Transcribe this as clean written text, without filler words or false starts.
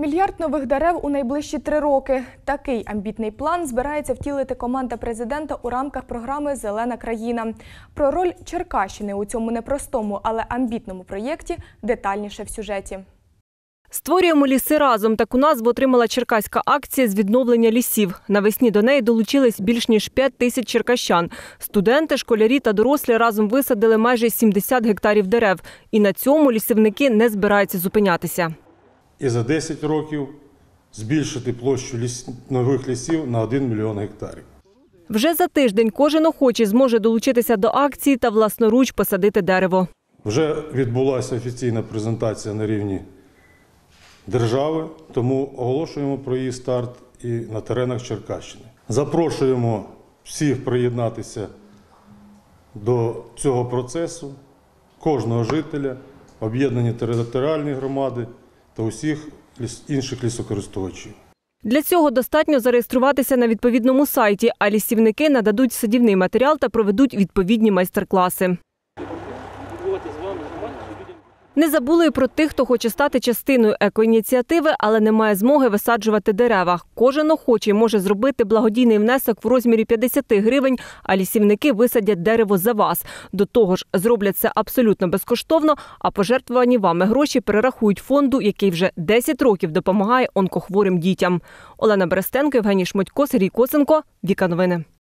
Мільярд нових дерев у найближчі 3 роки. Такий амбітний план збирається втілити команда президента у рамках програми «Зелена країна». Про роль Черкащини у цьому непростому, але амбітному проєкті детальніше в сюжеті. «Створюємо ліси разом» – таку назву отримала черкаська акція з відновлення лісів. Навесні до неї долучились більш ніж 5 тисяч черкащан. Студенти, школярі та дорослі разом висадили майже 70 гектарів дерев. І на цьому лісівники не збираються зупинятися. І за 10 років збільшити площу нових лісів на 1 мільйон гектарів. Вже за тиждень кожен охочий зможе долучитися до акції та власноруч посадити дерево. Вже відбулася офіційна презентація на рівні держави, тому оголошуємо про її старт і на теренах Черкащини. Запрошуємо всіх приєднатися до цього процесу, кожного жителя, об'єднані територіальні громади та усіх інших лісокористувачів. Для цього достатньо зареєструватися на відповідному сайті, а лісівники нададуть садівний матеріал та проведуть відповідні майстер-класи. Не забули і про тих, хто хоче стати частиною екоініціативи, але не має змоги висаджувати дерева. Кожен охочий може зробити благодійний внесок в розмірі 50 гривень, а лісівники висадять дерево за вас. До того ж, зроблять це абсолютно безкоштовно, а пожертвувані вами гроші перерахують фонду, який вже 10 років допомагає онкохворим дітям. Олена Берестенко, Євгеній Шмотько, Сергій Косенко. Віка Новини.